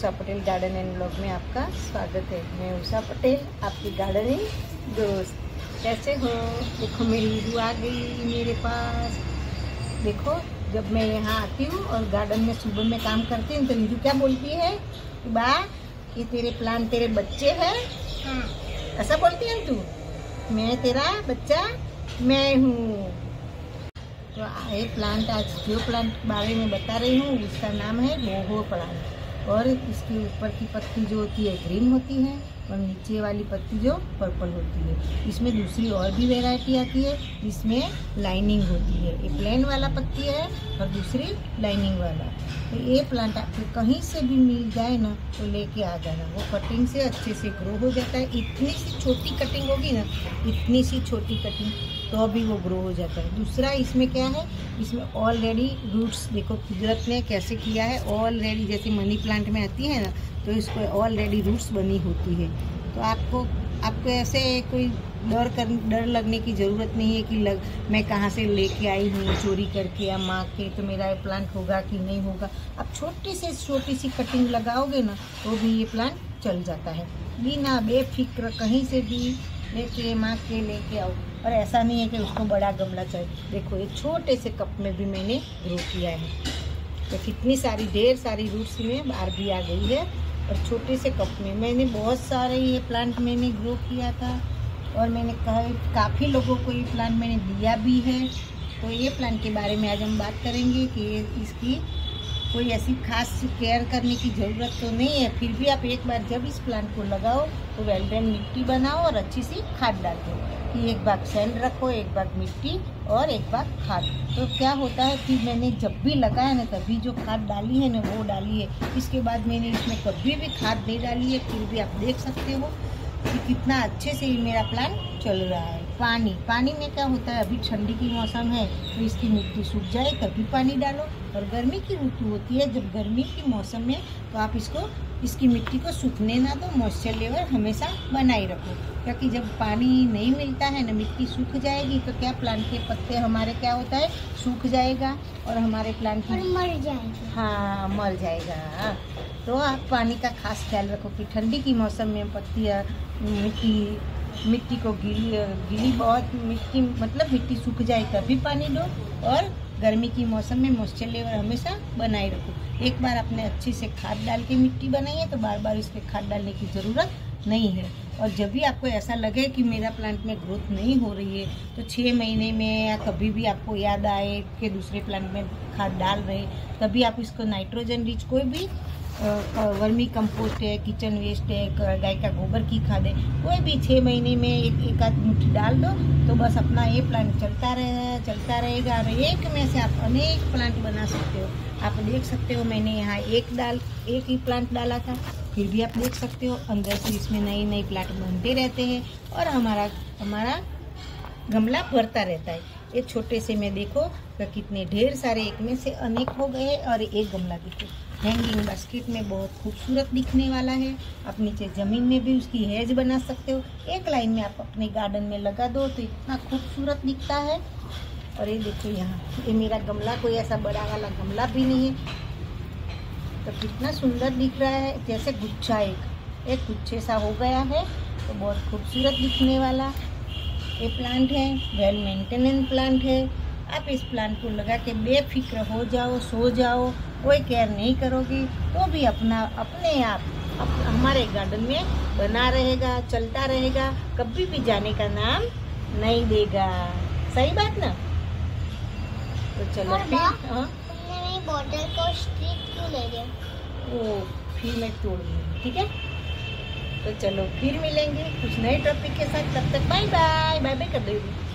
Usha Patel garden and blog में आपका स्वागत है। मैं उषा पटेल, आपकी गार्डनिंग दोस्त। कैसे हो? देखो मेरी वीडियो आ गई मेरे पास। देखो जब मैं यहाँ आती हूँ और गार्डन में सुबह में काम करती हूँ तो वीडियो क्या बोलती है कि बा ये तेरे प्लांट तेरे बच्चे हैं। हाँ, ऐसा बोलती है तू, मैं तेरा बच्चा मैं हूँ। तो ये प्लांट आज जो प्लांट बारे में बता रही हूँ उसका नाम है मोहो प्लांट। और इसके ऊपर की पत्ती जो होती है ग्रीन होती है और नीचे वाली पत्ती जो पर्पल होती है। इसमें दूसरी और भी वैरायटी आती है जिसमें लाइनिंग होती है। एक प्लेन वाला पत्ती है और दूसरी लाइनिंग वाला। तो ये प्लांट आपको कहीं से भी मिल जाए ना तो लेके आ जाना। वो कटिंग से अच्छे से ग्रो हो जाता है। इतनी सी छोटी कटिंग होगी ना, इतनी सी छोटी कटिंग तो अभी वो ग्रो हो जाता है। दूसरा इसमें क्या है, इसमें ऑलरेडी रूट्स देखो कुदरत ने कैसे किया है। ऑलरेडी जैसे मनी प्लांट में आती है ना तो इसको ऑलरेडी रूट्स बनी होती है। तो आपको ऐसे कोई डर लगने की ज़रूरत नहीं है कि मैं कहाँ से लेके आई हूँ चोरी करके या माँ के, तो मेरा ये प्लांट होगा कि नहीं होगा। आप छोटी से छोटी सी कटिंग लगाओगे ना तो भी ये प्लांट चल जाता है। बिना बेफिक्र कहीं से भी लेके माँ के लेके आओ। और ऐसा नहीं है कि उसको बड़ा गमला चाहिए। देखो ये छोटे से कप में भी मैंने ग्रो किया है। तो कितनी सारी ढेर सारी रूट्स में बाहर भी आ गई है। और छोटे से कप में मैंने बहुत सारे ये प्लांट मैंने ग्रो किया था और मैंने काफ़ी लोगों को ये प्लांट मैंने दिया भी है। तो ये प्लांट के बारे में आज हम बात करेंगे कि इसकी कोई ऐसी खास केयर करने की ज़रूरत तो नहीं है। फिर भी आप एक बार जब इस प्लांट को लगाओ तो वेल ड्रेन मिट्टी बनाओ और अच्छी सी खाद डाल दो कि एक बाग सैंड रखो, एक बाग मिट्टी और एक बाग खाद। तो क्या होता है कि मैंने जब भी लगाया ना तभी जो खाद डाली है ना वो डाली है। इसके बाद मैंने इसमें कभी भी खाद नहीं डाली है। फिर भी आप देख सकते हो कि कितना अच्छे से मेरा प्लांट चल रहा है। पानी में क्या होता है, अभी ठंडी की मौसम है तो इसकी मिट्टी सूख जाए तभी पानी डालो। और गर्मी की ऋतु होती है, जब गर्मी की मौसम में तो आप इसकी मिट्टी को सूखने ना दो। मॉइस्चर लेवल हमेशा बनाए रखो, क्योंकि जब पानी नहीं मिलता है ना मिट्टी सूख जाएगी तो क्या प्लांट के पत्ते हमारे क्या होता है सूख जाएगा और हमारे प्लांट की मर जाएगा। हाँ, मर जाएगा। तो आप पानी का खास ख्याल रखो कि ठंडी की मौसम में पत्तियाँ मिट्टी को गीली बहुत मिट्टी मतलब मिट्टी सूख जाए तभी पानी दो। और गर्मी की मौसम में मॉइस्चर लेवल हमेशा बनाए रखो। एक बार आपने अच्छी से खाद डाल के मिट्टी बनाई है तो बार बार इस पर खाद डालने की ज़रूरत नहीं है। और जब भी आपको ऐसा लगे कि मेरा प्लांट में ग्रोथ नहीं हो रही है तो 6 महीने में या कभी भी आपको याद आए कि दूसरे प्लांट में खाद डाल रहे तभी आप इसको नाइट्रोजन रिच कोई भी वर्मी कंपोस्ट है, किचन वेस्ट है, गाय का गोबर की खाद है, कोई भी 6 महीने में एक आध मुट्ठी डाल दो तो बस अपना ये प्लांट चलता रहेगा। और एक में से आप अनेक प्लांट बना सकते हो। आप देख सकते हो मैंने यहाँ एक ही प्लांट डाला था, फिर भी आप देख सकते हो अंदर से इसमें नए प्लांट बनते रहते हैं और हमारा गमला भरता रहता है। ये छोटे से में देखो तो कितने ढेर सारे एक में से अनेक हो गए। और एक गमला देखो हैंगिंग बास्केट में बहुत खूबसूरत दिखने वाला है। आप नीचे ज़मीन में भी उसकी हेज बना सकते हो। एक लाइन में आप अपने गार्डन में लगा दो तो इतना खूबसूरत दिखता है। और ये देखो यहाँ ये मेरा गमला कोई ऐसा बड़ा वाला गमला भी नहीं है तो कितना सुंदर दिख रहा है। जैसे गुच्छा एक गुच्छे सा हो गया है तो बहुत खूबसूरत दिखने वाला ये प्लांट है। वेल मेंटेनेंस प्लांट है। आप इस प्लांट को लगा के बेफिक्र हो जाओ, सो जाओ, कोई केयर नहीं करोगी तो भी अपने आप हमारे गार्डन में बना रहेगा, चलता रहेगा, कभी भी जाने का नाम नहीं देगा। सही बात ना? तो चलो तुमने बॉटल को स्ट्रिप क्यों ले लिया? ओ फिर मैं तोड़ दूँगी, ठीक है? तो चलो फिर मिलेंगे कुछ नए टॉपिक के साथ। तब तक बाय बाय कर देंगे।